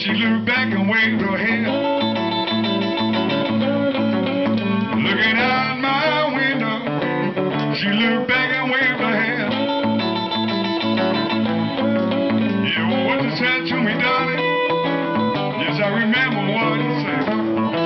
She looked back and waved her head, looking out my window. She looked back and waved her head. Yeah, what you said to me, darling? Yes, I remember what you said.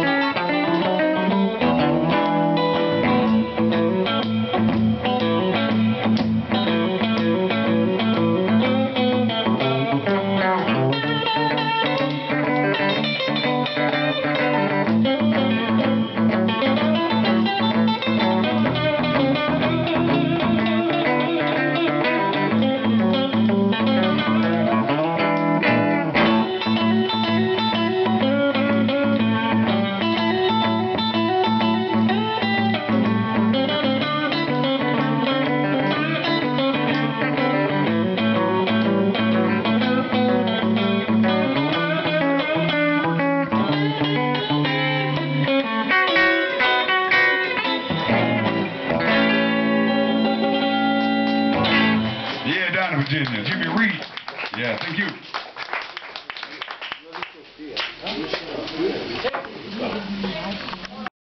Virginia. Jimmy Reed. Yeah, thank you.